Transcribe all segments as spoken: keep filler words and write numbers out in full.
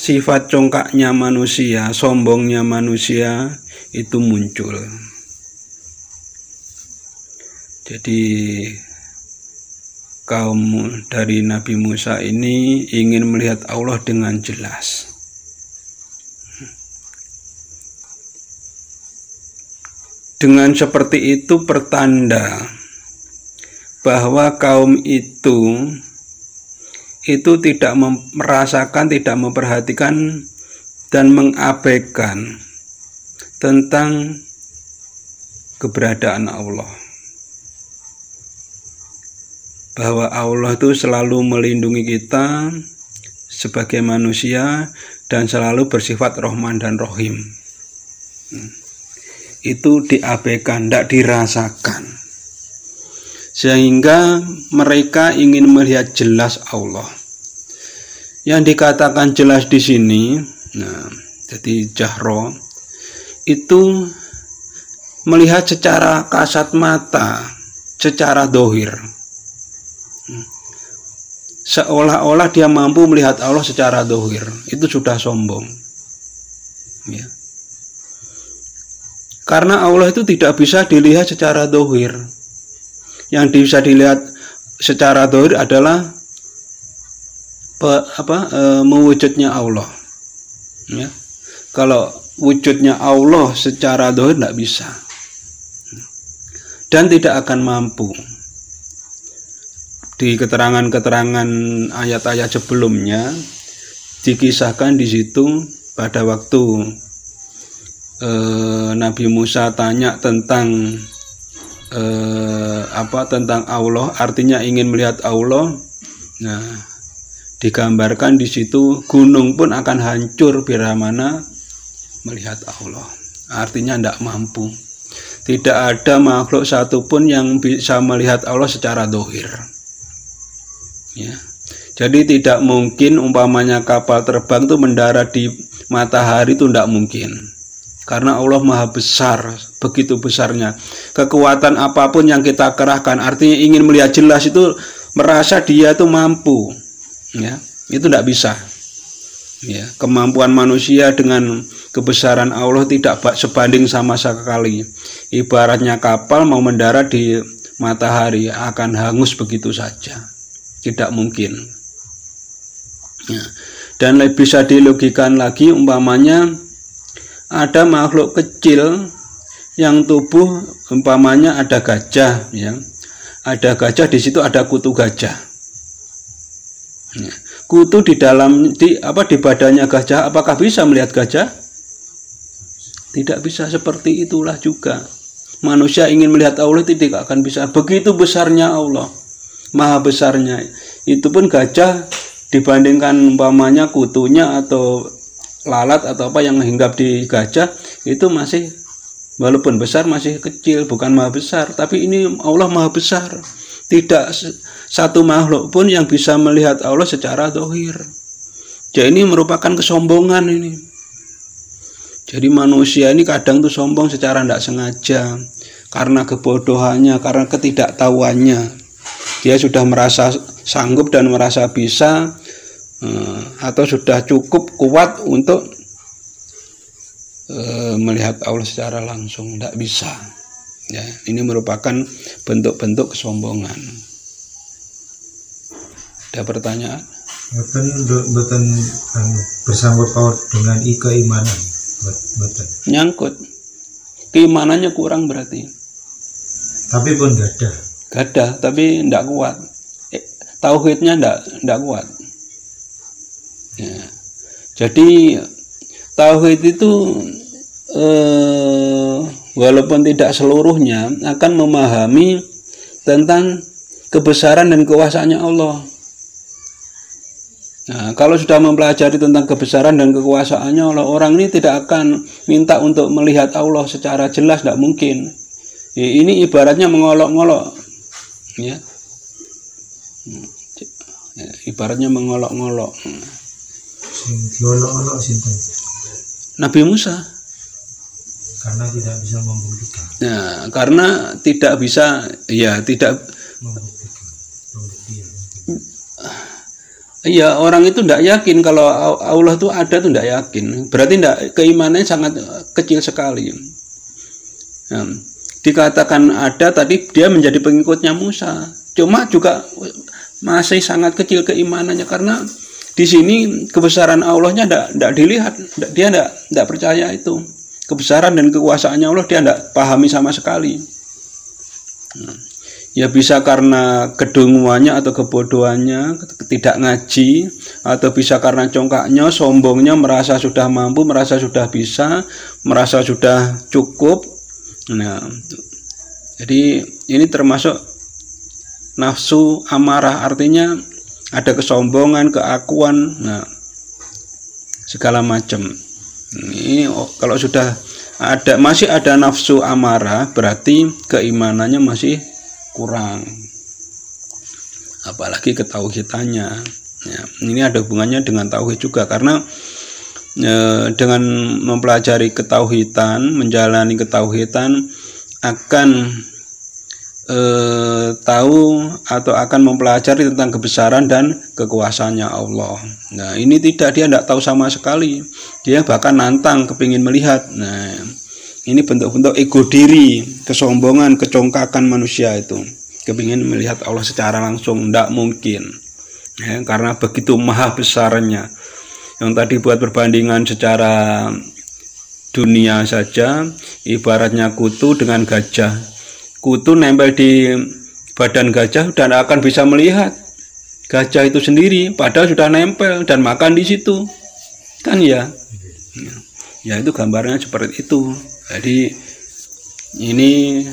sifat congkaknya manusia, sombongnya manusia itu muncul. Jadi kaum dari Nabi Musa ini ingin melihat Allah dengan jelas. Dengan seperti itu pertanda bahwa kaum itu itu tidak merasakan, tidak memperhatikan dan mengabaikan tentang keberadaan Allah. Bahwa Allah itu selalu melindungi kita sebagai manusia dan selalu bersifat Rahman dan Rahim. Itu diabaikan, tidak dirasakan. Sehingga mereka ingin melihat jelas Allah. Yang dikatakan jelas di sini, nah, jadi jahro itu melihat secara kasat mata, secara dohir. Seolah-olah dia mampu melihat Allah secara dohir, itu sudah sombong. Ya. Karena Allah itu tidak bisa dilihat secara dohir. Yang bisa dilihat secara dohir adalah pe, apa, e, mewujudnya Allah. Ya. Kalau wujudnya Allah secara dohir tidak bisa. Dan tidak akan mampu. Di keterangan-keterangan ayat-ayat sebelumnya dikisahkan di situ pada waktu eh, Nabi Musa tanya tentang eh, apa tentang Allah, artinya ingin melihat Allah. Nah, digambarkan di situ gunung pun akan hancur bila mana melihat Allah. Artinya tidak mampu. Tidak ada makhluk satupun yang bisa melihat Allah secara dohir. Ya. Jadi tidak mungkin umpamanya kapal terbang itu mendarat di matahari, itu tidak mungkin. Karena Allah maha besar, begitu besarnya. Kekuatan apapun yang kita kerahkan, artinya ingin melihat jelas itu merasa dia itu mampu. Ya, itu tidak bisa. Ya, kemampuan manusia dengan kebesaran Allah tidak sebanding sama sekali. Ibaratnya kapal mau mendarat di matahari akan hangus begitu saja. Tidak mungkin. Ya. Dan bisa dilogikan lagi, umpamanya ada makhluk kecil yang tubuh, umpamanya ada gajah, ya. Ada gajah, di situ ada kutu gajah. Ya. Kutu di dalam di apa di badannya gajah, apakah bisa melihat gajah? Tidak bisa. Seperti itulah juga manusia ingin melihat Allah tidak akan bisa. Begitu besarnya Allah, maha besarnya. Itu pun gajah dibandingkan umpamanya kutunya atau lalat atau apa yang hinggap di gajah, itu masih walaupun besar masih kecil, bukan maha besar. Tapi ini Allah maha besar. Tidak satu makhluk pun yang bisa melihat Allah secara dohir. Jadi ini merupakan kesombongan ini. Jadi manusia ini kadang tuh sombong secara tidak sengaja, karena kebodohannya, karena ketidaktahuannya. Dia sudah merasa sanggup dan merasa bisa, eh, atau sudah cukup kuat untuk eh, melihat Allah secara langsung. Tidak bisa. Ya, ini merupakan bentuk-bentuk kesombongan. Ada pertanyaan? Betul, betul, bersangkut paut dengan i keimanan. Betul. Nyangkut. Keimanannya kurang berarti. Tapi pun gak ada. Gada, tapi tidak kuat. Eh, tauhidnya tidak tidak kuat. Ya. Jadi tauhid itu eh, walaupun tidak seluruhnya akan memahami tentang kebesaran dan kekuasaannya Allah. Nah, kalau sudah mempelajari tentang kebesaran dan kekuasaannya Allah, orang ini tidak akan minta untuk melihat Allah secara jelas, tidak mungkin. Ini ibaratnya mengolok-ngolok. Ya. Ya, ibaratnya mengolok-ngolok. Nabi Musa. Karena tidak bisa membuktikan. Nah, karena tidak bisa, ya tidak. Iya, orang itu tidak yakin kalau Allah itu ada tuh tidak yakin. Berarti tidak, keimanannya sangat kecil sekali. Nah, dikatakan ada tadi dia menjadi pengikutnya Musa. Cuma juga masih sangat kecil keimanannya karena di sini kebesaran Allahnya tidak tidak dilihat. Dia tidak tidak percaya itu. Kebesaran dan kekuasaannya Allah dia tidak pahami sama sekali. Nah, ya bisa karena kedunguannya atau kebodohannya, tidak ngaji, atau bisa karena congkaknya, sombongnya, merasa sudah mampu, merasa sudah bisa, merasa sudah cukup. Nah, jadi ini termasuk nafsu amarah, artinya ada kesombongan, keakuan, nah segala macam. Ini kalau sudah ada masih ada nafsu amarah, berarti keimanannya masih kurang, apalagi ketauhidannya. Ya, ini ada hubungannya dengan tauhid juga karena e, dengan mempelajari ketauhidan, menjalani ketauhidan akan e, tahu atau akan mempelajari tentang kebesaran dan kekuasaannya Allah. Nah, ini tidak, dia tidak tahu sama sekali. Dia bahkan nantang, kepingin melihat. Nah, ini bentuk-bentuk ego diri, kesombongan, kecongkakan manusia itu. Kepingin melihat Allah secara langsung, tidak mungkin. Ya, karena begitu maha besarnya. Yang tadi buat perbandingan secara dunia saja, ibaratnya kutu dengan gajah. Kutu nempel di badan gajah dan akan bisa melihat gajah itu sendiri, padahal sudah nempel dan makan di situ, kan ya? Ya itu gambarnya seperti itu. Jadi ini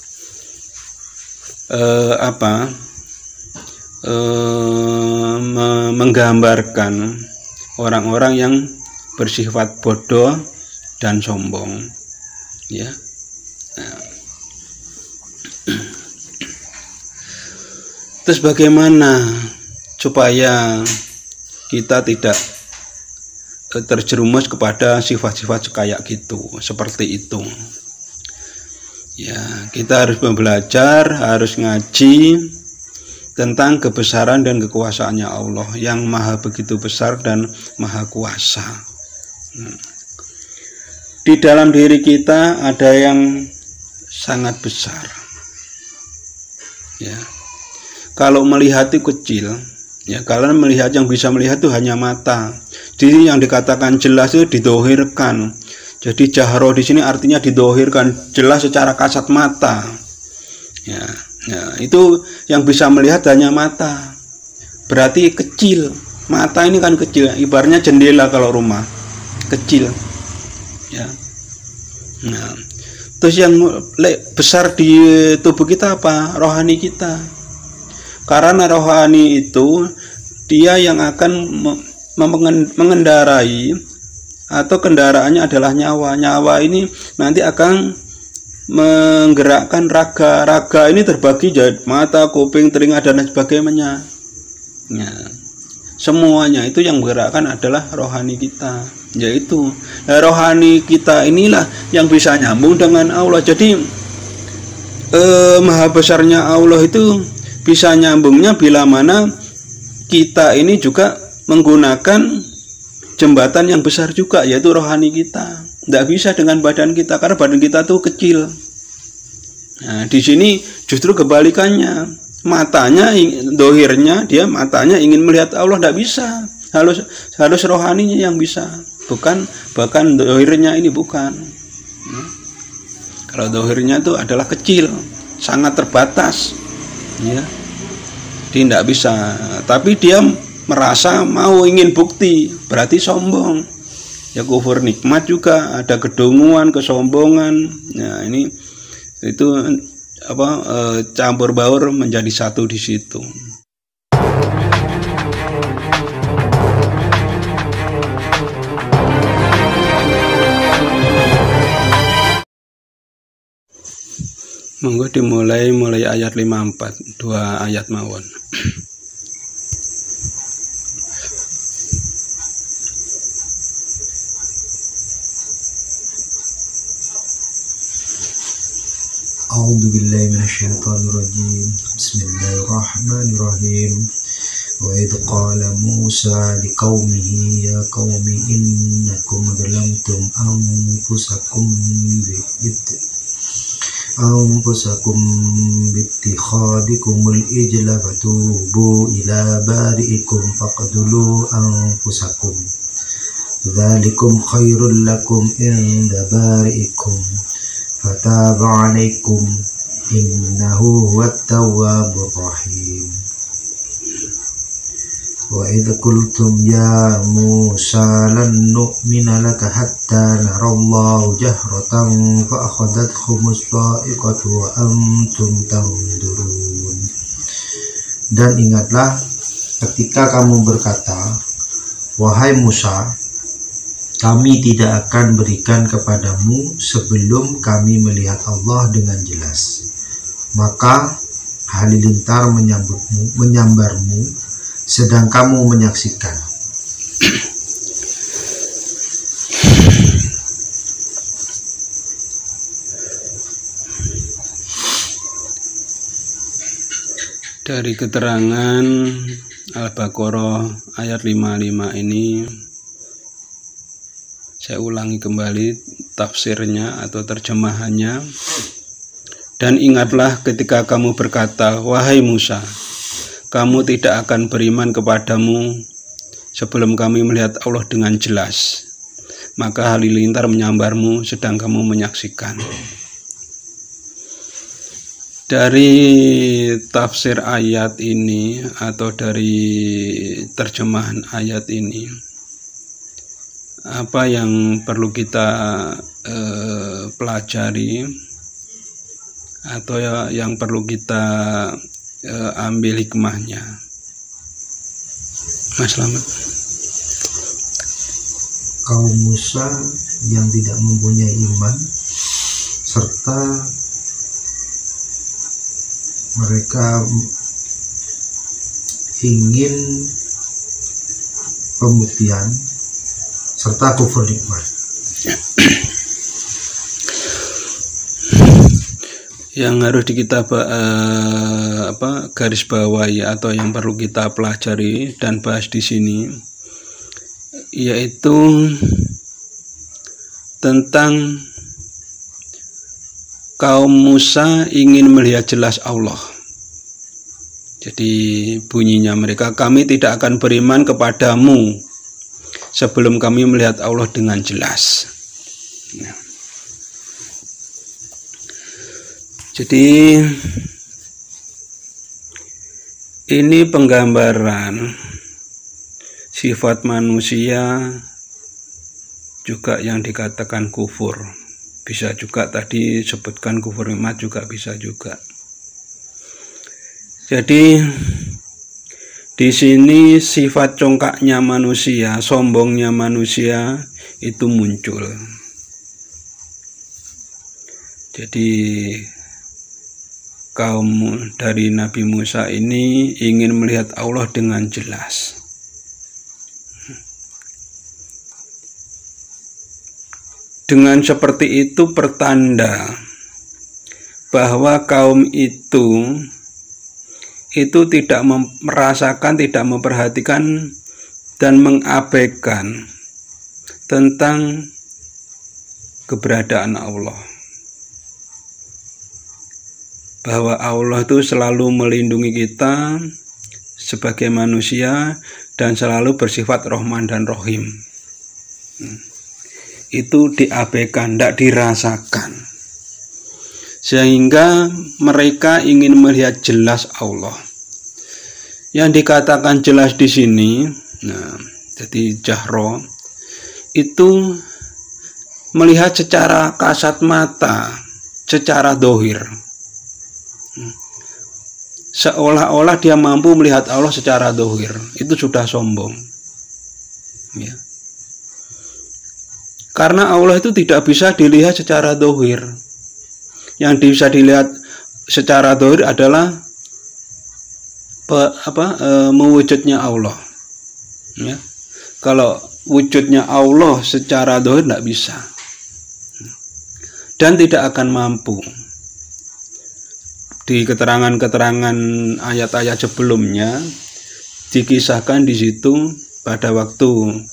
eh, apa? Eh, menggambarkan orang-orang yang bersifat bodoh dan sombong, ya. Nah. Terus bagaimana supaya kita tidak terjerumus kepada sifat-sifat kayak gitu, seperti itu? Ya, kita harus belajar, harus ngaji tentang kebesaran dan kekuasaannya Allah yang maha begitu besar dan maha kuasa. Di dalam diri kita ada yang sangat besar. Ya. Kalau melihat itu kecil, ya, kalian melihat, yang bisa melihat itu hanya mata. Jadi yang dikatakan jelas itu didohirkan. Jadi jahro di sini artinya didohirkan, jelas secara kasat mata. Ya, ya, itu yang bisa melihat hanya mata. Berarti kecil. Mata ini kan kecil, ibaratnya jendela kalau rumah kecil. Ya. Nah, terus yang besar di tubuh kita apa? Rohani kita. Karena rohani itu dia yang akan mengendarai, atau kendaraannya adalah nyawa. Nyawa ini nanti akan menggerakkan raga. Raga ini terbagi jadi mata, kuping, telinga, dan sebagainya. Ya. Semuanya itu yang menggerakkan adalah rohani kita. Yaitu nah, rohani kita inilah yang bisa nyambung dengan Allah. Jadi eh, maha besarnya Allah itu bisa nyambungnya bila mana kita ini juga menggunakan jembatan yang besar juga, yaitu rohani kita. Tidak bisa dengan badan kita, karena badan kita tuh kecil. Nah, di sini justru kebalikannya. Matanya, dohirnya, dia matanya ingin melihat Allah, tidak bisa. Harus harus rohaninya yang bisa. Bukan, bahkan dohirnya ini bukan. Nah, kalau dohirnya itu adalah kecil, sangat terbatas. Ya, dia tidak bisa, tapi dia merasa mau ingin bukti, berarti sombong. Ya, kufur nikmat juga, ada kedunguan, kesombongan. Nah, ini itu apa e, campur baur menjadi satu di situ. Monggo dimulai mulai ayat lima puluh empat, dua ayat mawon. A'udzu billahi minasyaitonir rajim. Bismillahirrahmanirrahim. وإذ قال موسى لقومه يا قوم إنكم ظلمتم أنفسكم أنفسكم باتخاذكم الإجل فتوبوا إلى بارئكم فاقتلوا أنفسكم ذلكم خير لكم عند بارئكم فتاب عليكم إنه هو التواب الرحيم وإذ قلتم يا موسى لن نؤمن لك حتى نرى الله جهرة فأخذتكم الصاعقة وأنتم تنظرون. Dan ingatlah ketika kamu berkata, wahai Musa, kami tidak akan berikan kepadamu sebelum kami melihat Allah dengan jelas. Maka halilintar menyambutmu, menyambarmu, sedang kamu menyaksikan. Dari keterangan Al-Baqarah ayat lima puluh lima ini, saya ulangi kembali tafsirnya atau terjemahannya. Dan ingatlah ketika kamu berkata, wahai Musa, kamu tidak akan beriman kepadamu sebelum kami melihat Allah dengan jelas. Maka halilintar menyambarmu sedang kamu menyaksikan. Dari tafsir ayat ini atau dari terjemahan ayat ini, apa yang perlu kita eh, pelajari atau ya, yang perlu kita eh, ambil hikmahnya, Mas Slamet? Kaum Musa yang tidak mempunyai iman serta mereka ingin pembuktian serta kufur nikmat. Yang harus di kita uh, apa garis bawahi atau yang perlu kita pelajari dan bahas di sini, yaitu tentang kaum Musa ingin melihat jelas Allah. Jadi bunyinya mereka, kami tidak akan beriman kepadamu sebelum kami melihat Allah dengan jelas. Nah. Jadi ini penggambaran sifat manusia juga yang dikatakan kufur. Bisa juga tadi sebutkan kufur nikmat, juga bisa juga. Jadi di sini sifat congkaknya manusia, sombongnya manusia itu muncul. Jadi kaum dari Nabi Musa ini ingin melihat Allah dengan jelas. Dengan seperti itu pertanda bahwa kaum itu itu tidak merasakan, tidak memperhatikan dan mengabaikan tentang keberadaan Allah. Bahwa Allah itu selalu melindungi kita sebagai manusia dan selalu bersifat Rahman dan Rahim. Itu diabaikan, tidak dirasakan, sehingga mereka ingin melihat jelas Allah. Yang dikatakan jelas di sini, nah, jadi jahro itu melihat secara kasat mata, secara dohir, seolah-olah dia mampu melihat Allah secara dohir. Itu sudah sombong, ya. Karena Allah itu tidak bisa dilihat secara dohir. Yang bisa dilihat secara dohir adalah pe, apa, e, mewujudnya Allah. Ya. Kalau wujudnya Allah secara dohir tidak bisa. Dan tidak akan mampu. Di keterangan-keterangan ayat-ayat sebelumnya, dikisahkan di situ pada waktu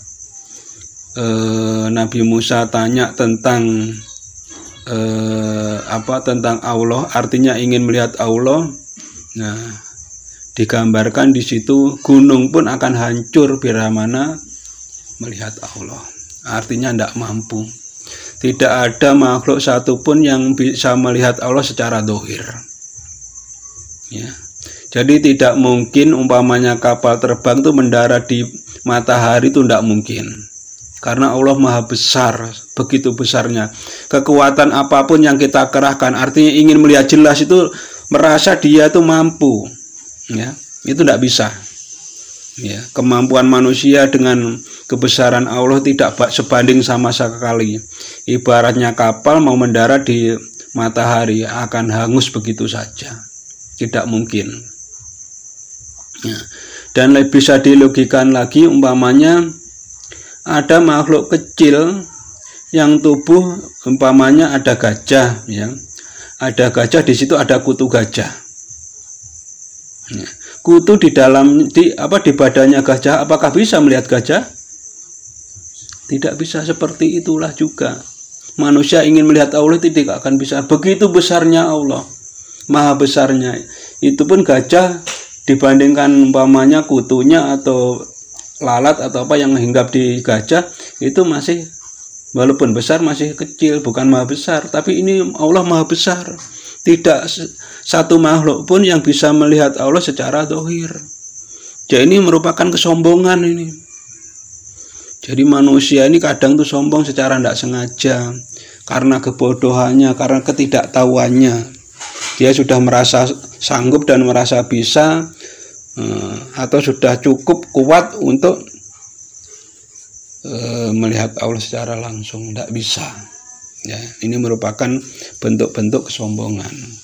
eh, Nabi Musa tanya tentang eh, apa tentang Allah, artinya ingin melihat Allah. Nah, digambarkan di situ gunung pun akan hancur bila mana melihat Allah. Artinya tidak mampu. Tidak ada makhluk satupun yang bisa melihat Allah secara dohir. Ya. Jadi tidak mungkin umpamanya kapal terbang itu mendarat di matahari, itu tidak mungkin. Karena Allah maha besar, begitu besarnya. Kekuatan apapun yang kita kerahkan, artinya ingin melihat jelas itu merasa dia itu mampu. Ya, itu tidak bisa. Ya, kemampuan manusia dengan kebesaran Allah tidak sebanding sama sekali. Ibaratnya kapal mau mendarat di matahari akan hangus begitu saja, tidak mungkin. Ya. Dan bisa dilogikan lagi, umpamanya ada makhluk kecil yang tubuh, umpamanya ada gajah, ya, ada gajah di situ ada kutu gajah. Ya. Kutu di dalam di apa di badannya gajah, apakah bisa melihat gajah? Tidak bisa. Seperti itulah juga manusia ingin melihat Allah tidak akan bisa. Begitu besarnya Allah, maha besarnya. Itu pun gajah dibandingkan umpamanya kutunya atau lalat atau apa yang hinggap di gajah itu masih, walaupun besar masih kecil, bukan maha besar. Tapi ini Allah maha besar. Tidak satu makhluk pun yang bisa melihat Allah secara dohir. Jadi ini merupakan kesombongan ini. Jadi manusia ini kadang tuh sombong secara tidak sengaja, karena kebodohannya, karena ketidaktahuannya. Dia sudah merasa sanggup dan merasa bisa, eh, atau sudah cukup kuat untuk eh, melihat Allah secara langsung. Tidak bisa. Ya, ini merupakan bentuk-bentuk kesombongan.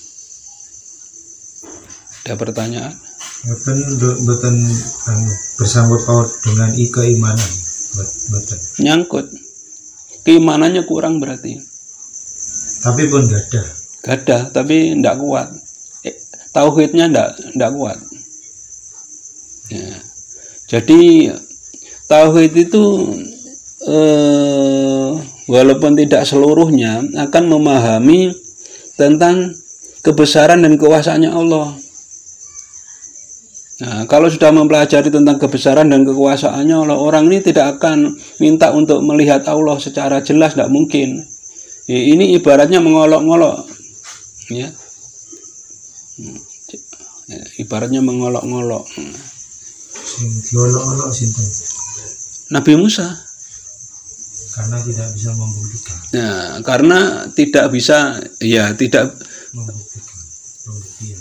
Ada pertanyaan? Betul, betul, bersangkut paut dengan i keimanan. Betul. Nyangkut. Keimanannya kurang berarti. Tapi pun gada. Gada, tapi tidak kuat. Eh, tauhidnya tidak tidak kuat. Ya. Jadi tauhid itu eh, walaupun tidak seluruhnya akan memahami tentang kebesaran dan kekuasaannya Allah. Nah, kalau sudah mempelajari tentang kebesaran dan kekuasaannya Allah, orang ini tidak akan minta untuk melihat Allah secara jelas, tidak mungkin. Ini ibaratnya mengolok-ngolok, ya. Ibaratnya mengolok-ngolok. Ngolok-ngolok sinten? Nabi Musa. Karena tidak bisa membuktikan. Nah, karena tidak bisa, ya tidak Membuktikan. Pembuktian.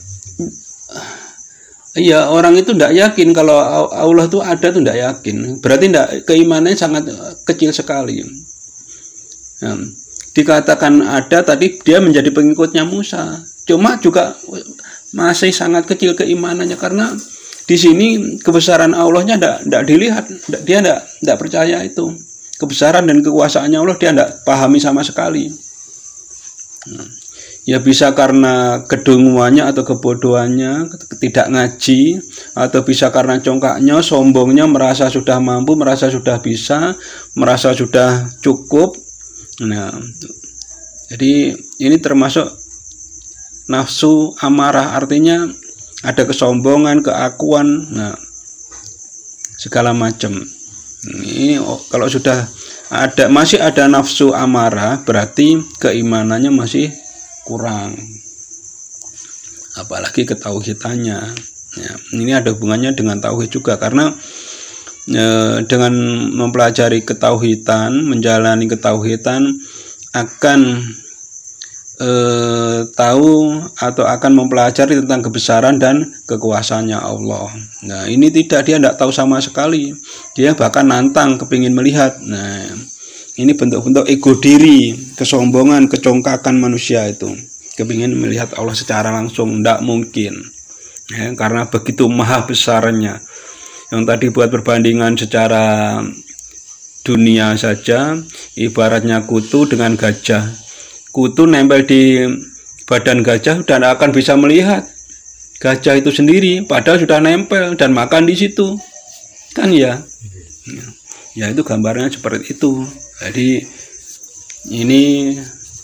Iya, orang itu tidak yakin kalau Allah itu ada, itu tidak yakin. Berarti tidak, keimanannya sangat kecil sekali. Nah, dikatakan ada tadi dia menjadi pengikutnya Musa. Cuma juga masih sangat kecil keimanannya, karena di sini kebesaran Allahnya tidak tidak dilihat. Dia tidak tidak percaya itu. Kebesaran dan kekuasaannya Allah dia tidak pahami sama sekali. Nah, ya bisa karena kedunguannya atau kebodohannya, tidak ngaji, atau bisa karena congkaknya, sombongnya, merasa sudah mampu, merasa sudah bisa, merasa sudah cukup. Nah, jadi ini termasuk nafsu amarah, artinya ada kesombongan, keakuan, nah segala macam. Ini kalau sudah ada masih ada nafsu amarah, berarti keimanannya masih kurang, apalagi ketauhidannya. Ya, ini ada hubungannya dengan tauhid juga, karena e, dengan mempelajari ketauhidan, menjalani ketauhidan akan e, tahu atau akan mempelajari tentang kebesaran dan kekuasaannya Allah. Nah, ini tidak, dia tidak tahu sama sekali. Dia bahkan nantang, kepingin melihat. Nah, ini bentuk-bentuk ego diri, kesombongan, kecongkakan manusia itu. Kepingin melihat Allah secara langsung, tidak mungkin. Ya, karena begitu maha besarnya. Yang tadi buat perbandingan secara dunia saja, ibaratnya kutu dengan gajah. Kutu nempel di badan gajah dan akan bisa melihat. gajah itu sendiri, padahal sudah nempel dan makan di situ, kan ya? Ya itu gambarnya seperti itu. Jadi ini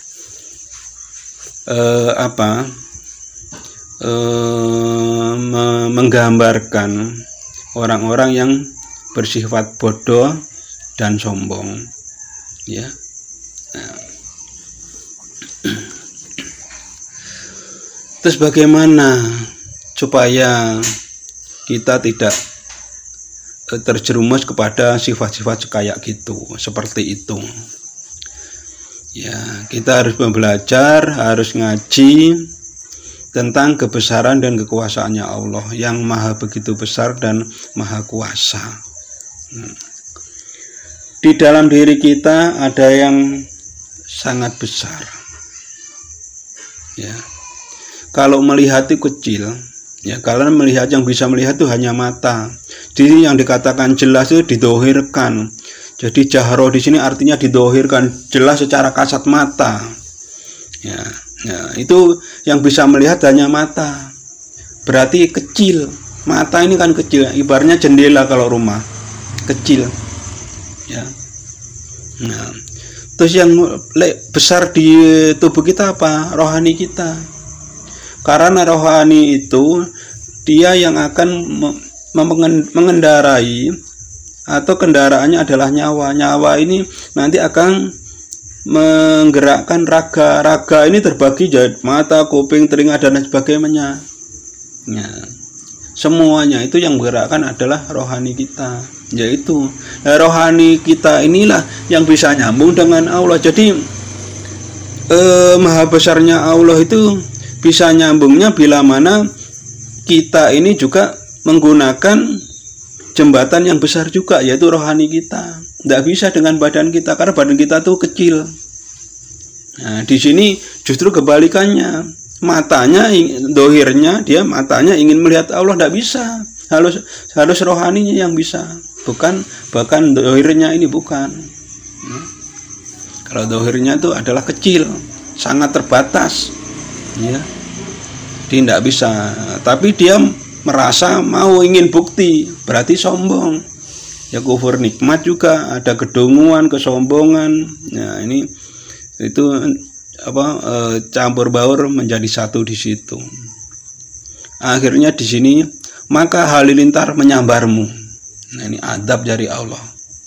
eh, apa? Eh, menggambarkan orang-orang yang bersifat bodoh dan sombong, ya. Nah. Terus bagaimana supaya kita tidak terjerumus kepada sifat-sifat kayak gitu, seperti itu? Ya, kita harus belajar, harus ngaji tentang kebesaran dan kekuasaannya Allah yang maha begitu besar dan maha kuasa. Di dalam diri kita ada yang sangat besar. Ya. Kalau melihat itu kecil, ya kalian melihat, yang bisa melihat itu hanya mata. Jadi yang dikatakan jelas itu didohirkan. Jadi jahro di sini artinya didohirkan, jelas secara kasat mata. Ya. Nah, itu yang bisa melihat hanya mata. Berarti kecil. Mata ini kan kecil. Ibaratnya jendela kalau rumah. Kecil. Ya. Nah, terus yang besar di tubuh kita apa? Rohani kita. Karena rohani itu dia yang akan mengendarai, atau kendaraannya adalah nyawa. Nyawa ini nanti akan menggerakkan raga. Raga ini terbagi jadi mata, kuping, telinga dan sebagainya. Ya. Semuanya itu yang menggerakkan adalah rohani kita, yaitu nah, rohani kita inilah yang bisa nyambung dengan Allah. Jadi eh, maha besarnya Allah itu bisa nyambungnya bila mana kita ini juga menggunakan jembatan yang besar juga, yaitu rohani kita. Tidak bisa dengan badan kita, karena badan kita tuh kecil. Nah, di sini justru kebalikannya. Matanya, dohirnya, dia matanya ingin melihat Allah, tidak bisa. Harus harus rohaninya yang bisa. Bukan, bahkan dohirnya ini bukan. Nah, kalau dohirnya itu adalah kecil, sangat terbatas. Ya, dia tidak bisa. Tapi dia merasa mau ingin bukti, berarti sombong. Ya kufur nikmat juga, ada kedunguan, kesombongan. Nah, ini itu apa e, campur baur menjadi satu di situ. Akhirnya di sini maka halilintar menyambarmu. Nah, ini adab dari Allah.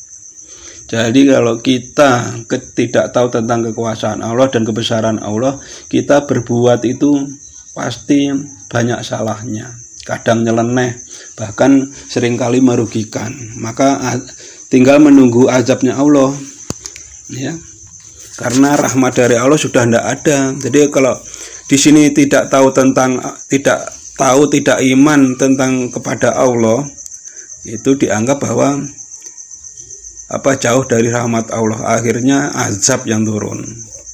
Jadi kalau kita tidak tahu tentang kekuasaan Allah dan kebesaran Allah, kita berbuat itu pasti banyak salahnya. Kadang nyeleneh, bahkan seringkali merugikan. Maka tinggal menunggu azabnya Allah, ya. Karena rahmat dari Allah sudah tidak ada. Jadi kalau di sini tidak tahu tentang, tidak tahu, tidak iman tentang kepada Allah, itu dianggap bahwa apa jauh dari rahmat Allah. Akhirnya azab yang turun.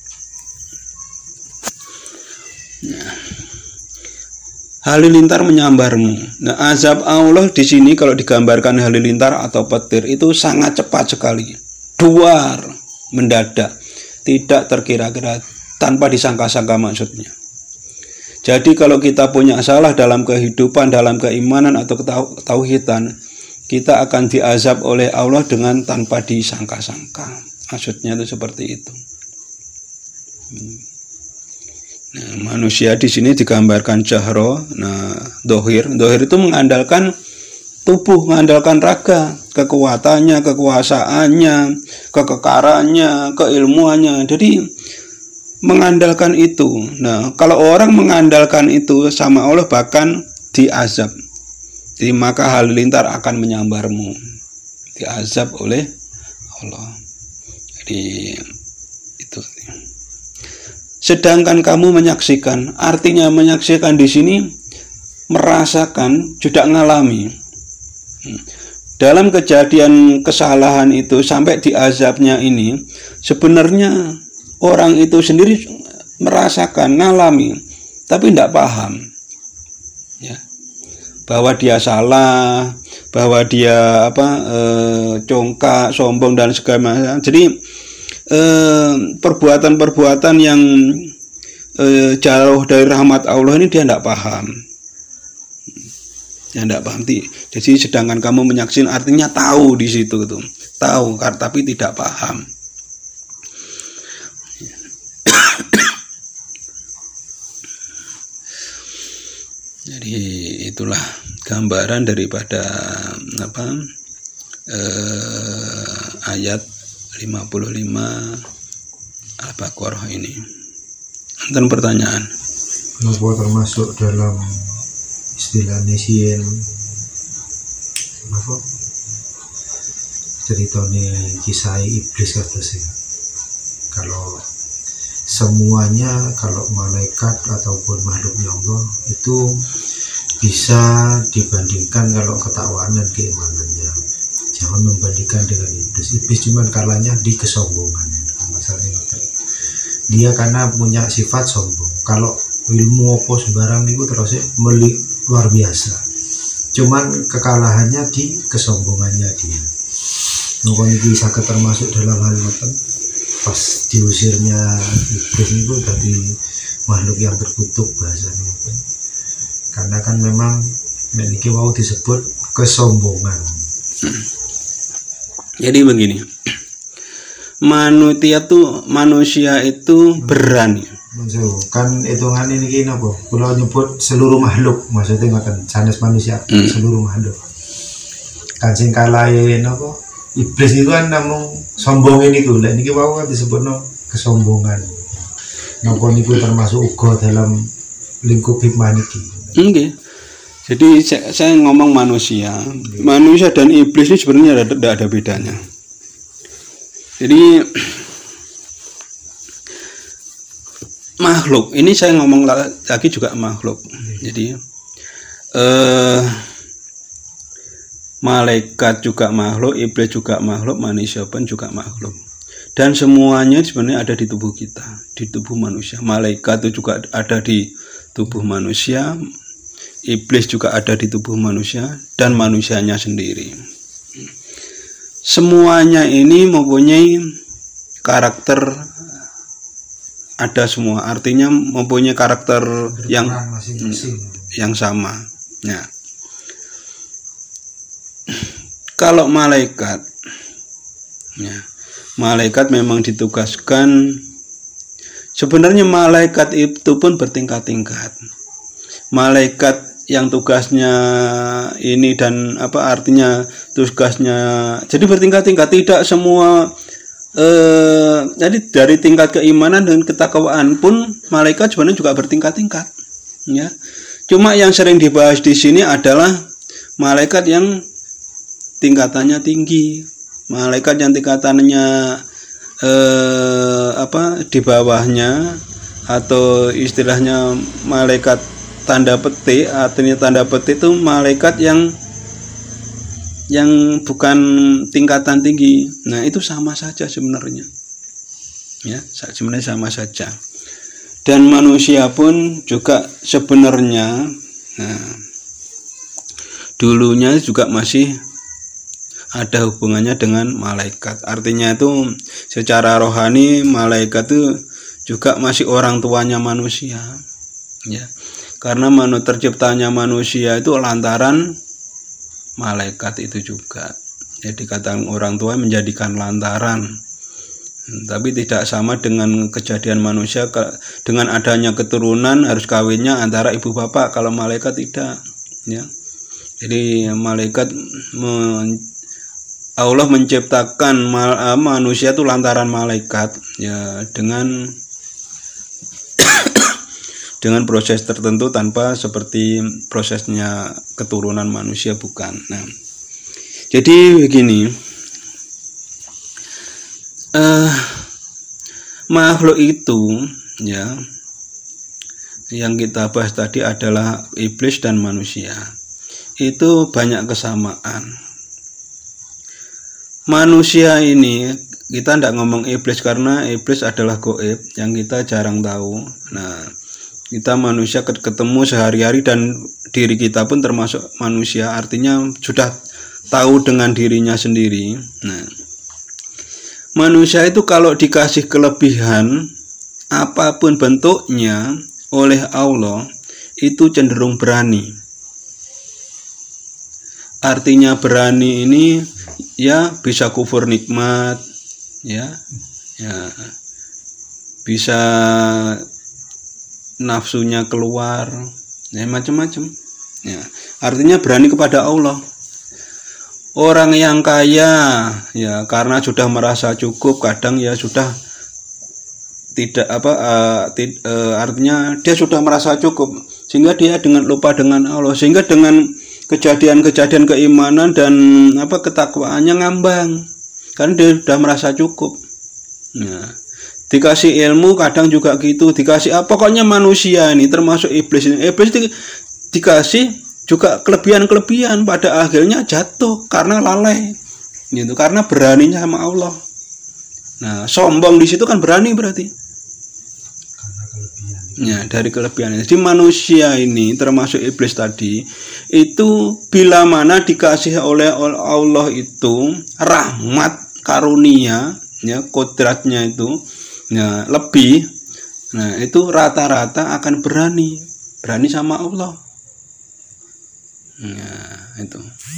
Nah. Halilintar menyambarmu. Nah, azab Allah di sini kalau digambarkan halilintar atau petir itu sangat cepat sekali, duar, mendadak, tidak terkira-kira, tanpa disangka-sangka maksudnya. Jadi kalau kita punya salah dalam kehidupan, dalam keimanan atau ketauhidan, kita akan diazab oleh Allah dengan tanpa disangka-sangka. Maksudnya itu seperti itu. Hmm. Nah, manusia di sini digambarkan jahro, nah dohir, dohir itu mengandalkan tubuh, mengandalkan raga, kekuatannya, kekuasaannya, kekekarannya, keilmuannya. Jadi mengandalkan itu. Nah, kalau orang mengandalkan itu sama Allah bahkan diazab. Jadi maka halilintar akan menyambarmu, diazab oleh Allah. Jadi itu. Sedangkan kamu menyaksikan, artinya menyaksikan di sini merasakan, juga ngalami. Dalam kejadian kesalahan itu sampai diazabnya ini, sebenarnya orang itu sendiri merasakan, ngalami, tapi tidak paham. Ya. Bahwa dia salah, bahwa dia apa e, congkak, sombong dan segala macam. Jadi perbuatan-perbuatan yang eh, jauh dari rahmat Allah ini dia tidak paham, yang tidak paham. Jadi sedangkan kamu menyaksikan artinya tahu di situ tuh, tahu tapi tidak paham. Jadi itulah gambaran daripada apa eh, ayat lima puluh lima Al-Baqarah ini. Dan pertanyaan. Kenapa termasuk dalam istilah nesien apa ceritanya kisah iblis katanya, kalau semuanya, kalau malaikat ataupun makhluknya Allah itu bisa dibandingkan kalau ketakwaan dan keimanannya, jangan membandingkan dengan iblis. Iblis cuman kalahnya di kesombongan, masalahnya dia karena punya sifat sombong. Kalau ilmu apa sembarang itu terus meli luar biasa, cuman kekalahannya di kesombongannya dia. Mungkin ini sakit termasuk dalam hal itu. Pas diusirnya iblis itu tadi makhluk yang terkutuk bahasanya, karena kan memang memiliki mau disebut kesombongan. Hmm. Jadi begini, manusia tuh manusia itu berani. Kan hitungan ini gini apa? Kalau nyebut seluruh makhluk, maksudnya makan sanes manusia, hmm. seluruh makhluk. Kan sing kalahin apa? Iblis itu kan namun sombong ini tuh, dan ini wow kan disebut no kesombongan. Nopo niku termasuk uga dalam lingkup hikmah niki. Oke. Jadi saya, saya ngomong manusia, okay. Manusia dan iblis ini sebenarnya tidak ada bedanya. Jadi makhluk ini saya ngomong lagi juga makhluk. Okay. Jadi eh, malaikat juga makhluk, iblis juga makhluk, manusia pun juga makhluk. Dan semuanya sebenarnya ada di tubuh kita, di tubuh manusia. Malaikat itu juga ada di tubuh manusia, iblis juga ada di tubuh manusia, dan manusianya sendiri. Semuanya ini mempunyai karakter, ada semua. Artinya mempunyai karakter yang masing-masing, yang sama. Ya. Kalau malaikat, ya, malaikat memang ditugaskan. Sebenarnya malaikat itu pun bertingkat-tingkat. Malaikat yang tugasnya ini dan apa artinya tugasnya, jadi bertingkat-tingkat. Tidak semua. Eh, jadi dari tingkat keimanan dan ketakwaan pun malaikat sebenarnya juga bertingkat-tingkat. Ya, cuma yang sering dibahas di sini adalah malaikat yang tingkatannya tinggi, malaikat yang tingkatannya eh, apa di bawahnya, atau istilahnya malaikat tanda petik. Artinya tanda petik itu malaikat yang yang bukan tingkatan tinggi. Nah itu sama saja sebenarnya, ya sebenarnya sama saja. Dan manusia pun juga sebenarnya, nah, dulunya juga masih ada hubungannya dengan malaikat. Artinya itu secara rohani malaikat itu juga masih orang tuanya manusia, ya. Karena manu terciptanya manusia itu lantaran malaikat itu juga. Jadi kata orang tua menjadikan lantaran. Tapi tidak sama dengan kejadian manusia, dengan adanya keturunan harus kawinnya antara ibu bapak. Kalau malaikat tidak, ya. Jadi malaikat men Allah menciptakan mal, manusia itu lantaran malaikat, ya, dengan dengan proses tertentu, tanpa seperti prosesnya keturunan manusia, bukan. Nah, jadi begini, uh, makhluk itu, ya, yang kita bahas tadi adalah iblis dan manusia. Itu banyak kesamaan. Manusia ini, kita tidak ngomong iblis karena iblis adalah goib yang kita jarang tahu. Nah, kita manusia ketemu sehari-hari dan diri kita pun termasuk manusia, artinya sudah tahu dengan dirinya sendiri. Nah, manusia itu kalau dikasih kelebihan apapun bentuknya oleh Allah itu cenderung berani. artinya berani ini ya bisa kufur nikmat, ya, ya bisa nafsunya keluar, ya macam-macam. Ya, artinya berani kepada Allah. Orang yang kaya ya karena sudah merasa cukup, kadang ya sudah tidak apa uh, tid, uh, artinya dia sudah merasa cukup sehingga dia dengan lupa dengan Allah, sehingga dengan kejadian-kejadian keimanan dan apa ketakwaannya ngambang karena dia sudah merasa cukup. Nah, dikasih ilmu kadang juga gitu, dikasih apa pokoknya manusia ini termasuk iblis ini, iblis di, dikasih juga kelebihan-kelebihan, pada akhirnya jatuh karena lalai gitu, karena beraninya sama Allah. Nah, sombong di situ kan berani berarti karena kelebihan. Ya, dari kelebihan. Jadi manusia ini termasuk iblis tadi itu bila mana dikasih oleh Allah itu rahmat karunia ya, kodratnya itu ya lebih, nah itu rata-rata akan berani berani sama Allah. Ya, itu.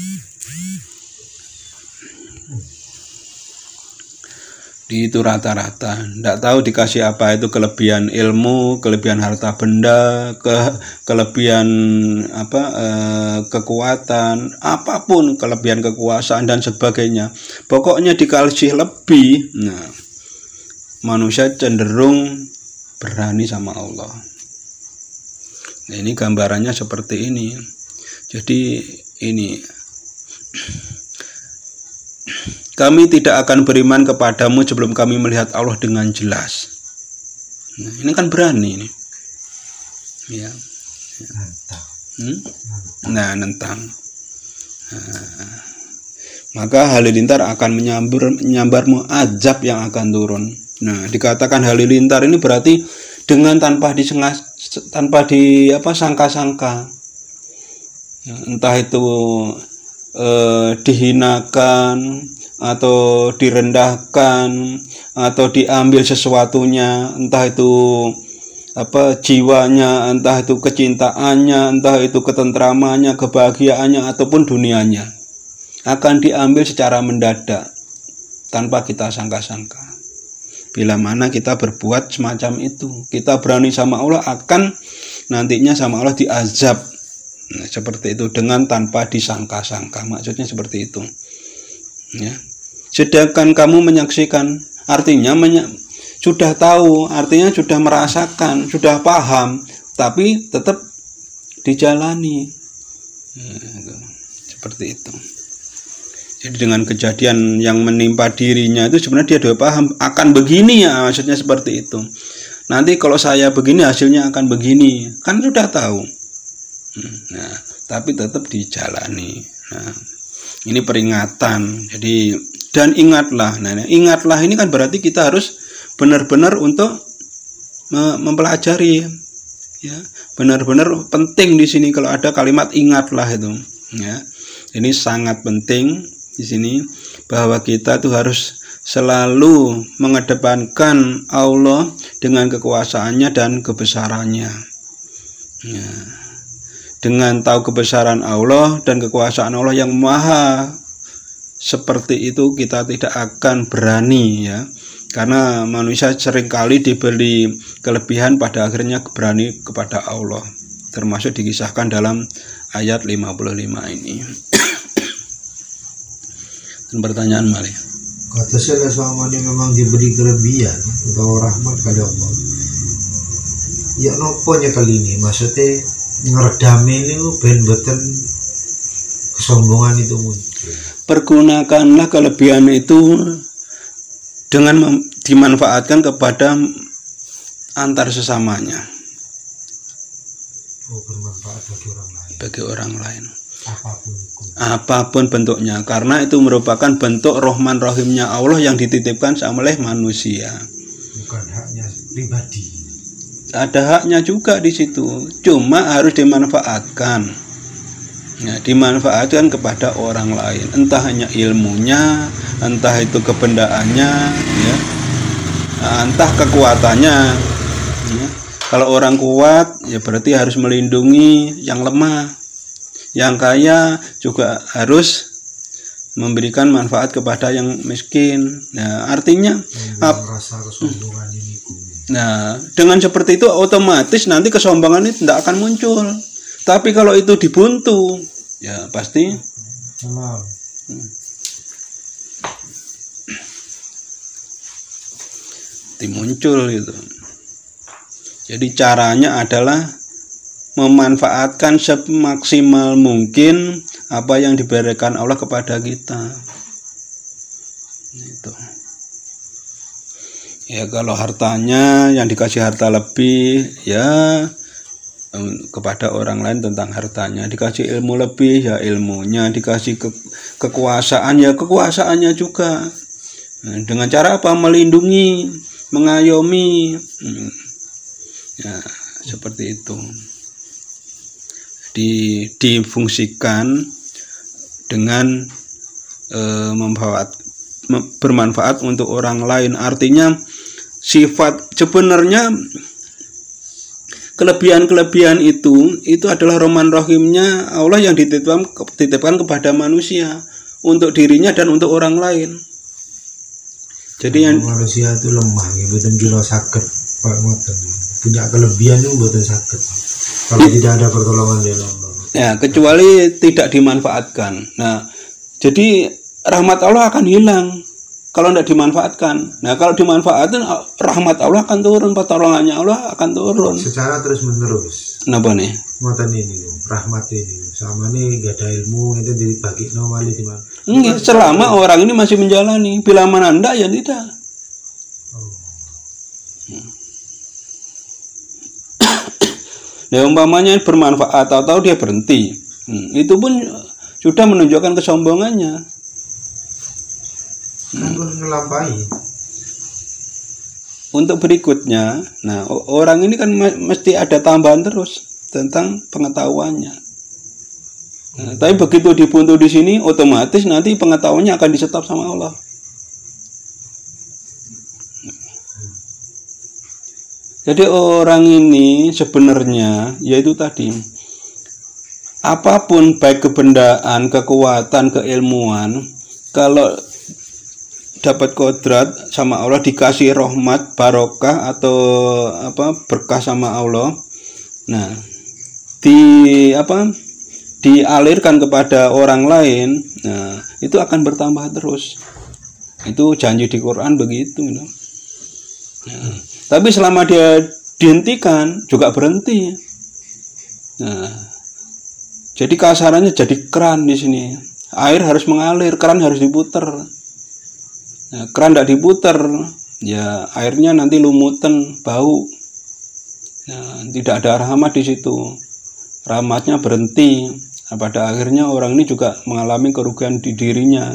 Di itu rata-rata, tidak tahu dikasih apa itu, kelebihan ilmu, kelebihan harta benda, ke kelebihan apa eh, kekuatan, apapun, kelebihan kekuasaan dan sebagainya. Pokoknya dikasih lebih, nah manusia cenderung berani sama Allah. Nah, ini gambarannya seperti ini. Jadi ini kami tidak akan beriman kepadamu sebelum kami melihat Allah dengan jelas. Nah, ini kan berani ini. Ya. Hmm? Nah, nentang. Nah, maka halilintar akan menyambar menyambarmu azab yang akan turun. Nah, dikatakan halilintar ini berarti dengan tanpa disengas tanpa di apa sangka-sangka. Entah itu eh, dihinakan atau direndahkan atau diambil sesuatunya, entah itu apa jiwanya, entah itu kecintaannya, entah itu ketentramannya, kebahagiaannya ataupun dunianya, akan diambil secara mendadak tanpa kita sangka-sangka. Bila mana kita berbuat semacam itu, kita berani sama Allah, akan nantinya sama Allah diazab. Nah, seperti itu dengan tanpa disangka-sangka, maksudnya seperti itu. Ya. Sedangkan kamu menyaksikan, artinya menya sudah tahu, artinya sudah merasakan, sudah paham, tapi tetap dijalani. Ya, itu. Seperti itu. Jadi dengan kejadian yang menimpa dirinya itu sebenarnya dia sudah paham akan begini ya, maksudnya seperti itu. Nanti kalau saya begini hasilnya akan begini, kan sudah tahu. Nah, tapi tetap dijalani. Nah, ini peringatan. Jadi dan ingatlah. Nah, ingatlah ini kan berarti kita harus benar-benar untuk mempelajari. Ya, benar-benar penting di sini kalau ada kalimat ingatlah itu. Ya, ini sangat penting di sini bahwa kita tuh harus selalu mengedepankan Allah dengan kekuasaannya dan kebesarannya. Ya. Dengan tahu kebesaran Allah dan kekuasaan Allah yang maha seperti itu, kita tidak akan berani ya, karena manusia seringkali diberi kelebihan pada akhirnya berani kepada Allah, termasuk dikisahkan dalam ayat lima puluh lima ini. Dan pertanyaan Mali, kata saya selama ini memang diberi kelebihan atau rahmat pada Allah, ya noponya kali ini maksudnya ngeredami ini ben beten kesombongan itu muncul. Pergunakanlah kelebihan itu dengan dimanfaatkan kepada antar sesamanya. Oh, bermanfaat bagi orang lain. Bagi orang lain. Apapun itu. Apapun bentuknya, karena itu merupakan bentuk Rahman Rahimnya Allah yang dititipkan oleh manusia. Bukan haknya pribadi. Ada haknya juga di situ, cuma harus dimanfaatkan. Ya, dimanfaatkan kepada orang lain, entah hanya ilmunya, entah itu kebendaannya, ya, entah kekuatannya. Ya. Kalau orang kuat, ya berarti harus melindungi yang lemah. yang kaya juga harus memberikan manfaat kepada yang miskin. Nah, artinya ap- rasa kesombongan ini. Nah, dengan seperti itu otomatis nanti kesombongan itu tidak akan muncul. Tapi kalau itu dibuntu, ya pasti hmm, dimuncul itu. Jadi caranya adalah memanfaatkan semaksimal mungkin apa yang diberikan Allah kepada kita. Itu. Ya kalau hartanya yang dikasih harta lebih, ya kepada orang lain tentang hartanya. Dikasih ilmu lebih, ya ilmunya. Dikasih ke kekuasaan, ya kekuasaannya juga. Nah, dengan cara apa? Melindungi, mengayomi. Hmm. Ya seperti itu. Di, difungsikan dengan e, membawa bermanfaat untuk orang lain. Artinya sifat sebenarnya kelebihan-kelebihan itu itu adalah Rahman Rahimnya Allah yang dititipkan, dititipkan kepada manusia untuk dirinya dan untuk orang lain. Jadi yang manusia itu lemah, betul kira sakit, punya kelebihan itu betul sakit. Kalau it, tidak ada pertolongan dari Allah. Ya, kecuali tidak dimanfaatkan. Nah, jadi rahmat Allah akan hilang kalau tidak dimanfaatkan. Nah, kalau dimanfaatkan, rahmat Allah akan turun, pertolongannya Allah akan turun. Secara terus menerus. Kenapa nih? Matan ini, rahmat ini, sama nih gak ada ilmu itu dibagi no wali di mana? Enggak, selama orang ini masih menjalani. Bila mana anda ya tidak. Oh. Hmm. Nah, umpamanya bermanfaat atau dia berhenti, hmm, itu pun sudah menunjukkan kesombongannya. Hmm. Melampai. Untuk berikutnya, nah orang ini kan mesti ada tambahan terus tentang pengetahuannya. Nah, tapi begitu dibuntu di sini, otomatis nanti pengetahuannya akan disetop sama Allah. Jadi orang ini sebenarnya yaitu tadi apapun baik kebendaan, kekuatan, keilmuan, kalau dapat kodrat sama Allah, dikasih rahmat, barokah atau apa berkah sama Allah, nah di apa dialirkan kepada orang lain, nah itu akan bertambah terus. Itu janji di Quran begitu. Nah, tapi selama dia dihentikan juga berhenti. Nah, jadi kasarannya jadi keran di sini. Air harus mengalir, keran harus diputer. Nah, keran tidak diputer, ya airnya nanti lumutan, bau. Nah, tidak ada rahmat di situ. Rahmatnya berhenti. Nah, pada akhirnya orang ini juga mengalami kerugian di dirinya.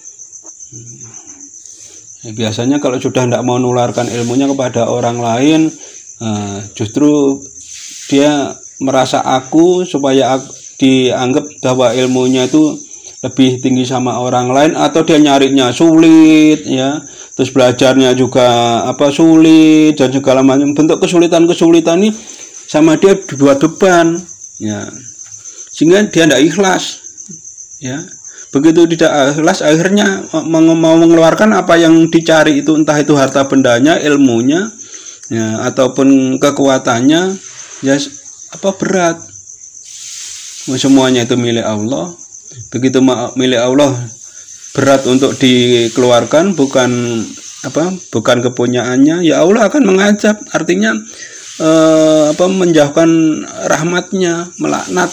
Ya, biasanya kalau sudah tidak mau menularkan ilmunya kepada orang lain, uh, justru dia merasa aku supaya aku, dianggap bahwa ilmunya itu lebih tinggi sama orang lain, atau dia nyarinya sulit, ya, terus belajarnya juga apa sulit dan segala macam bentuk kesulitan-kesulitan ini sama dia dibuat beban, ya, sehingga dia tidak ikhlas, ya. Begitu tidak ikhlas, akhirnya mau mengeluarkan apa yang dicari itu, entah itu harta bendanya, ilmunya, ya, ataupun kekuatannya, ya apa berat. Semuanya itu milik Allah. Begitu milik Allah berat untuk dikeluarkan, bukan apa, bukan kepunyaannya, ya Allah akan mengazab. Artinya eh, apa menjauhkan rahmatnya, melaknat.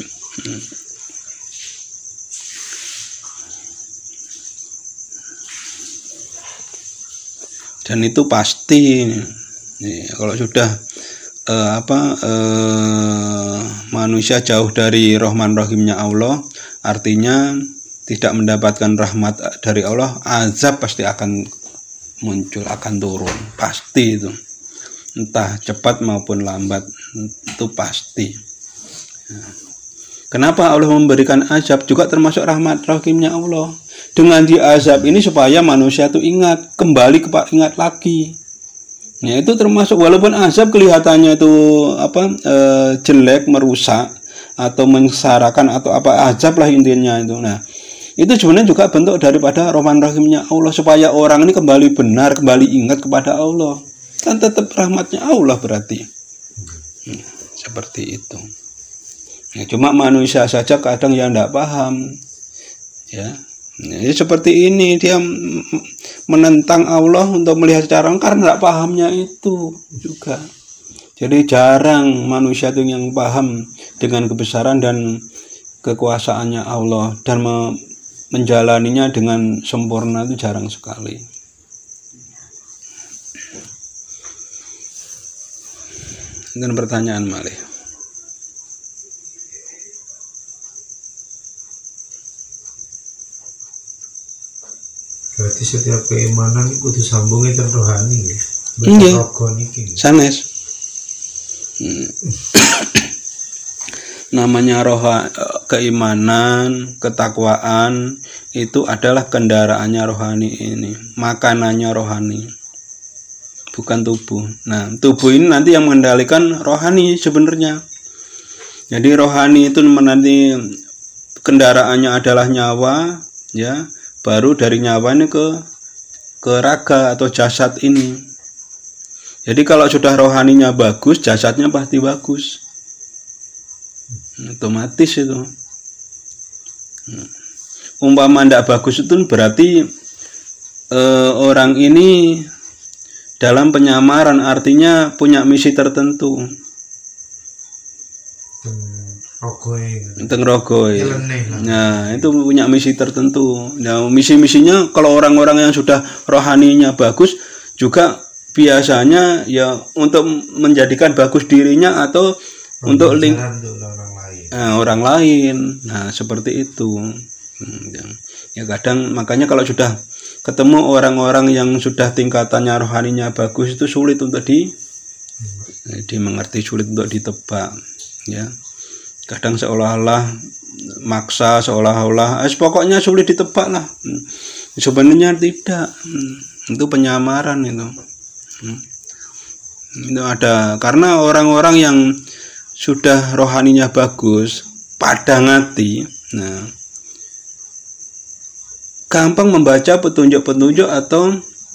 Dan itu pasti nih, kalau sudah eh, apa eh, manusia jauh dari Rahman Rahimnya Allah, artinya tidak mendapatkan rahmat dari Allah, azab pasti akan muncul, akan turun, pasti itu, entah cepat maupun lambat, itu pasti. Nah, kenapa Allah memberikan azab juga termasuk rahmat rahimnya Allah. Dengan diazab ini supaya manusia itu ingat, kembali ke ingat lagi. Nah, itu termasuk walaupun azab kelihatannya itu apa e, jelek, merusak, atau mengsarakan atau apa azab lah intinya itu. Nah, itu sebenarnya juga bentuk daripada Rahman Rahimnya Allah supaya orang ini kembali benar, kembali ingat kepada Allah. Kan tetap rahmatnya Allah berarti. Hmm, seperti itu. Ya, cuma manusia saja kadang yang tidak paham. Ya. Ya, seperti ini dia menentang Allah untuk melihat secara karena tidak pahamnya itu juga. Jadi jarang manusia itu yang paham dengan kebesaran dan kekuasaannya Allah dan me menjalaninya dengan sempurna itu jarang sekali. Dan pertanyaan malih. Berarti setiap keimanan itu kudu sambungnya ten rohani ya. Iya. Sanes. Hmm. Namanya roha, keimanan, ketakwaan itu adalah kendaraannya rohani ini, makanannya rohani, bukan tubuh. Nah, tubuh ini nanti yang mengendalikan rohani sebenarnya. Jadi rohani itu nanti kendaraannya adalah nyawa, ya. Baru dari nyawa ini ke ke raga atau jasad ini. Jadi kalau sudah rohaninya bagus, jasadnya pasti bagus. Otomatis itu. Umpama tidak bagus itu berarti eh, orang ini dalam penyamaran, artinya punya misi tertentu. Teng rogoy. Nah, itu punya misi tertentu. Nah, misi-misinya kalau orang-orang yang sudah rohaninya bagus juga biasanya ya untuk menjadikan bagus dirinya atau Pembelajaran untuk link orang lain. Nah, orang lain. Nah, seperti itu. Ya kadang makanya kalau sudah ketemu orang-orang yang sudah tingkatannya rohaninya bagus itu sulit untuk di hmm. dimengerti, sulit untuk ditebak, ya. Kadang seolah-olah maksa, seolah-olah eh, pokoknya sulit ditebak lah. Hmm. Sebenarnya tidak. Hmm. Itu penyamaran itu. Hmm. Itu ada karena orang-orang yang sudah rohaninya bagus, padang hati, nah gampang membaca petunjuk-petunjuk atau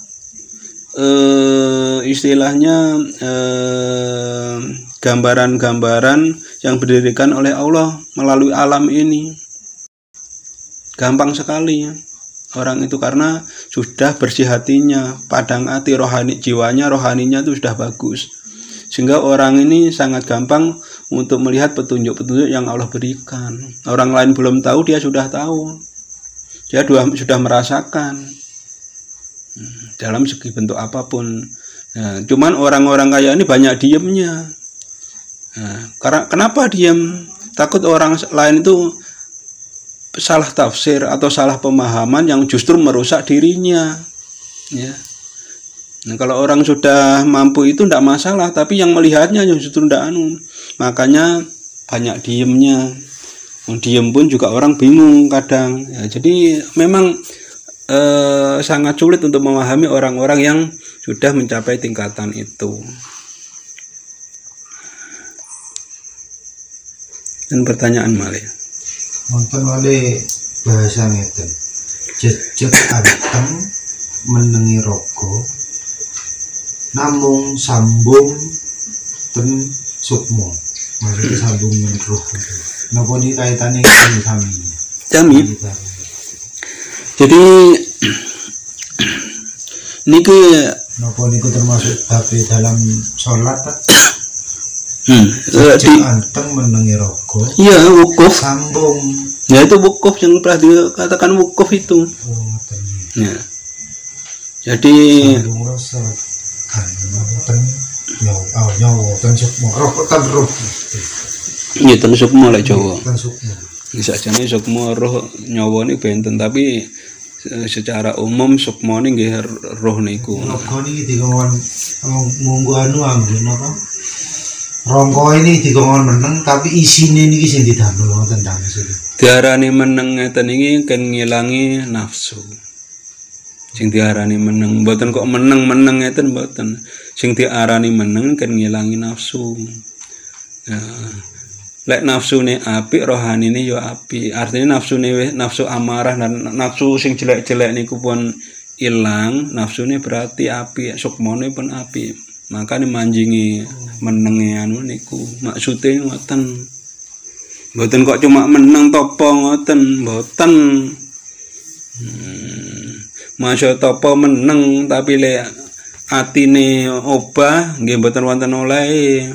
eh, istilahnya eh, gambaran-gambaran yang diberikan oleh Allah melalui alam ini. Gampang sekali ya orang itu karena sudah bersih hatinya, padang hati, rohani jiwanya, rohaninya itu sudah bagus. Sehingga orang ini sangat gampang untuk melihat petunjuk-petunjuk yang Allah berikan. Orang lain belum tahu, dia sudah tahu. Dia sudah merasakan dalam segi bentuk apapun. Nah, cuman orang-orang kaya ini banyak diamnya. Nah, karena kenapa diam? Takut orang lain itu salah tafsir atau salah pemahaman yang justru merusak dirinya. Ya. Nah, kalau orang sudah mampu itu tidak masalah, tapi yang melihatnya justru tidak anu. Makanya banyak diamnya. Diem pun juga orang bingung kadang. Ya, jadi memang eh, sangat sulit untuk memahami orang-orang yang sudah mencapai tingkatan itu. Dan pertanyaan malih. Wonten malih bahasa ngeten. Jejeg anteng menengi rogo namung sambung ten sukmo. Maksudnya sambung roh. Napa ini kaitannya dengan kami? Kami. Jadi niki napa niku termasuk tapi dalam sholat Pak? Hmm, di anteng menengi rogo. Iya, wukuf. Sambung. Ya itu wukuf yang pernah dikatakan wukuf itu. Oh, ya. Jadi sambung rasa kan ten nyawa oh nyawa ten sukmo rogo ten roh. Iya, ten sukmo lek Jawa. Ten sukmo. Bisa jane sukmo roh nyawa ini benten, tapi secara umum sukmo ini nggih roh niku. Rogo niki dikon munggo anu anggen apa? Rongko ini dikon meneng tapi isine niki sing didamel wonten ta maksudnya. Diarani meneng ngeten iki kan ngilangi nafsu. Sing diarani meneng mboten kok meneng-meneng ngeten mboten. Sing diarani meneng kan ngilangi nafsu. Nah, Lek nafsune apik, rohanine yo apik. Artinya nafsune nafsu amarah dan nafsu sing jelek-jelek niku pun ilang, nafsune berarti apik, sukmane pun apik. Makane manjingi menenge anu niku. Maksude ngoten. Mboten kok cuma meneng topo ngoten, mboten. Hmm. Masya topo meneng tapi lek atine obah nggih mboten wonten oleh.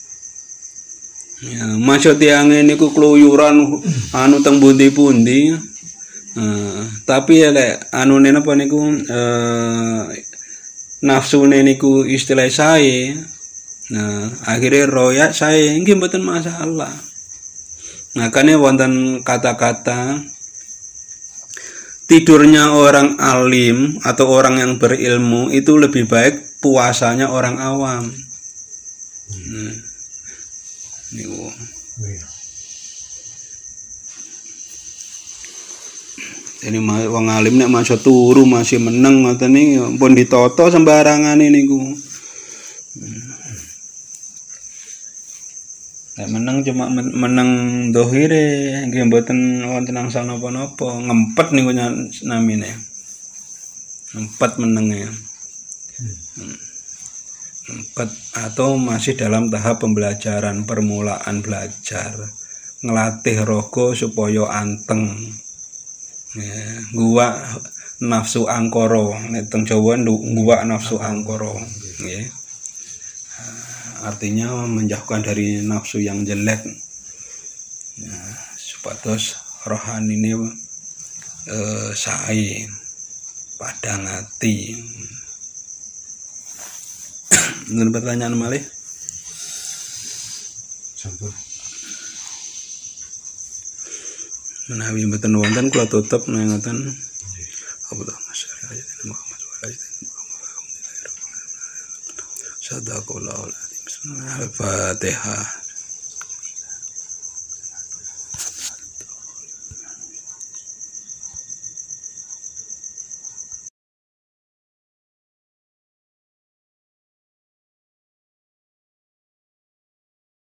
Ya, masya tiange niku kluyuran anu teng pundi-pundi. Uh, tapi ya lek anune napa niku uh, nafsune niku istilah sae. Nah, akhirnya royak sae nggih mboten masalah. Makanya wonten kata-kata tidurnya orang alim atau orang yang berilmu itu lebih baik puasanya orang awam. Hmm. Niku. Ini wong alim nek masih turu masih meneng ngoten niki pun ditoto sembarangan niku. Nek meneng cuma meneng dohire nggih mboten wonten angsal napa-napa, ngempet niku namine. Ngempet menenge. Hmm. Empat atau masih dalam tahap pembelajaran, permulaan belajar, ngelatih rogo supaya anteng. Ya, gua nafsu angkoro, nek teng Jawa gua nafsu angkoro, ya. Artinya menjauhkan dari nafsu yang jelek. Ya, supados rohani ini eh, sae padang hati. Dan pertanyaan malih sampun menawi mboten wonten kula tutup nang ngoten. Allahumma sholli ala sayyidina Muhammad wa ala ali sayyidina Muhammad. Sadaqallahu al-azim. Bismillahirrahmanirrahim. Al-Fatihah.